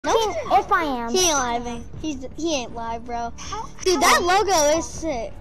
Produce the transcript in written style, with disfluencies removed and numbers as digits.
Nope. If I am. He ain't live. He ain't live, bro. Dude, that logo is sick.